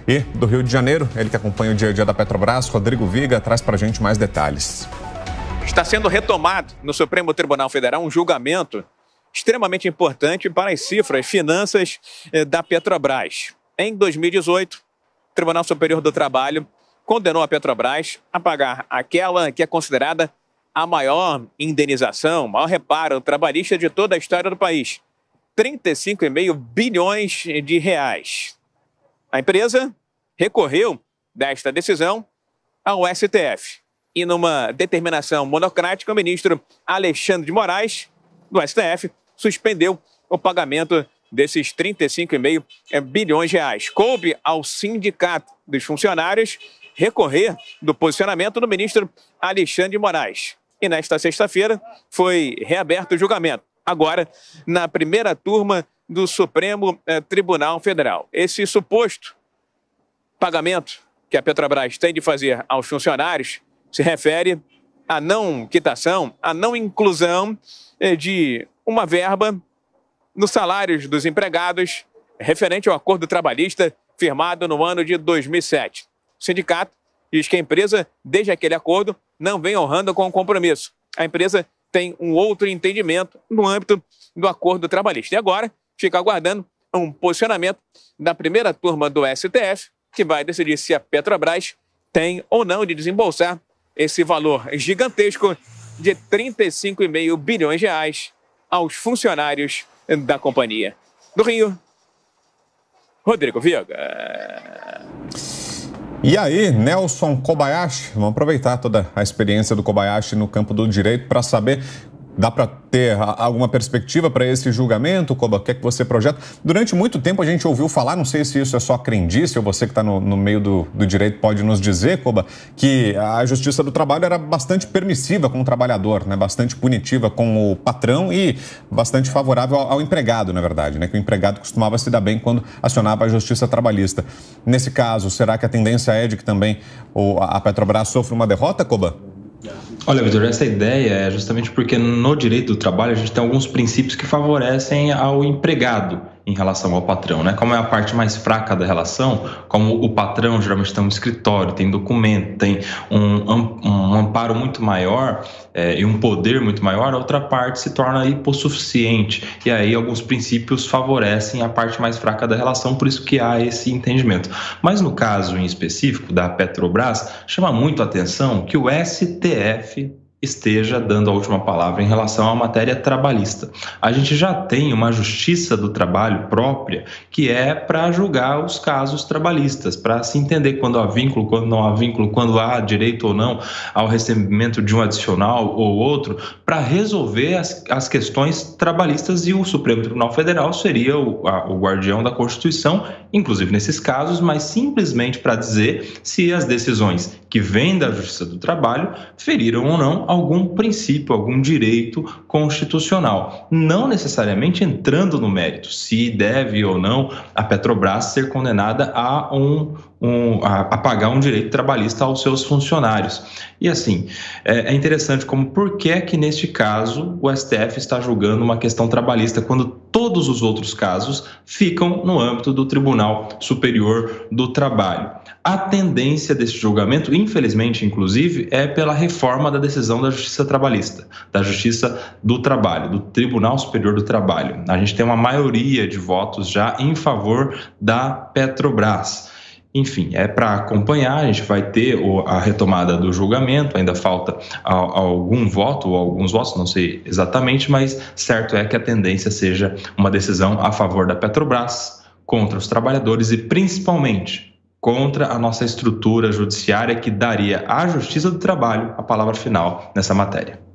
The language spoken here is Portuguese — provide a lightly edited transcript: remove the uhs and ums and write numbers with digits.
E do Rio de Janeiro, ele que acompanha o dia a dia da Petrobras, Rodrigo Viga, traz para a gente mais detalhes. Está sendo retomado no Supremo Tribunal Federal um julgamento extremamente importante para as cifras, finanças da Petrobras. Em 2018, o Tribunal Superior do Trabalho condenou a Petrobras a pagar aquela que é considerada a maior indenização, maior reparo trabalhista de toda a história do país. 35,5 bilhões de reais. A empresa recorreu desta decisão ao STF. E numa determinação monocrática, o ministro Alexandre de Moraes, do STF, suspendeu o pagamento desses 35,5 bilhões de reais. Coube ao Sindicato dos Funcionários recorrer do posicionamento do ministro Alexandre de Moraes. E nesta sexta-feira foi reaberto o julgamento, agora na primeira turma do Supremo Tribunal Federal. Esse suposto pagamento que a Petrobras tem de fazer aos funcionários se refere à não quitação, à não inclusão de uma verba nos salários dos empregados referente ao acordo trabalhista firmado no ano de 2007. O sindicato diz que a empresa, desde aquele acordo, não vem honrando com o compromisso. A empresa tem um outro entendimento no âmbito do acordo trabalhista. E agora fica aguardando um posicionamento da primeira turma do STF, que vai decidir se a Petrobras tem ou não de desembolsar esse valor gigantesco de 35,5 bilhões de reais aos funcionários da companhia. Do Rio, Rodrigo Viga. E aí, Nelson Kobayashi, vamos aproveitar toda a experiência do Kobayashi no campo do direito para saber, dá para ter alguma perspectiva para esse julgamento, Koba? O que é que você projeta? Durante muito tempo a gente ouviu falar, não sei se isso é só crendice ou você que está no meio do direito pode nos dizer, Koba, que a Justiça do Trabalho era bastante permissiva com o trabalhador, né? Bastante punitiva com o patrão e bastante favorável ao empregado, na verdade, né? Que o empregado costumava se dar bem quando acionava a Justiça Trabalhista. Nesse caso, será que a tendência é de que também a Petrobras sofra uma derrota, Koba? Olha, Vitor, essa ideia é justamente porque no direito do trabalho a gente tem alguns princípios que favorecem ao empregado em relação ao patrão, né? Como é a parte mais fraca da relação, como o patrão geralmente tem um escritório, tem documento, tem um amparo muito maior e um poder muito maior, a outra parte se torna hipossuficiente. E aí alguns princípios favorecem a parte mais fraca da relação, por isso que há esse entendimento. Mas no caso em específico da Petrobras, chama muito a atenção que o STF esteja dando a última palavra em relação à matéria trabalhista. A gente já tem uma justiça do trabalho própria que é para julgar os casos trabalhistas, para se entender quando há vínculo, quando não há vínculo, quando há direito ou não ao recebimento de um adicional ou outro, para resolver as questões trabalhistas, e o Supremo Tribunal Federal seria o guardião da Constituição, inclusive nesses casos, mas simplesmente para dizer se as decisões que vêm da Justiça do Trabalho feriram ou não algum princípio, algum direito constitucional. Não necessariamente entrando no mérito, se deve ou não a Petrobras ser condenada a pagar um direito trabalhista aos seus funcionários. E assim, é interessante como por que neste caso o STF está julgando uma questão trabalhista quando todos os outros casos ficam no âmbito do Tribunal Superior do Trabalho. A tendência desse julgamento, infelizmente, inclusive, é pela reforma da decisão da Justiça Trabalhista, da Justiça do Trabalho, do Tribunal Superior do Trabalho. A gente tem uma maioria de votos já em favor da Petrobras. Enfim, é para acompanhar, a gente vai ter a retomada do julgamento, ainda falta algum voto ou alguns votos, não sei exatamente, mas certo é que a tendência seja uma decisão a favor da Petrobras, contra os trabalhadores e principalmente contra a nossa estrutura judiciária que daria à Justiça do Trabalho a palavra final nessa matéria.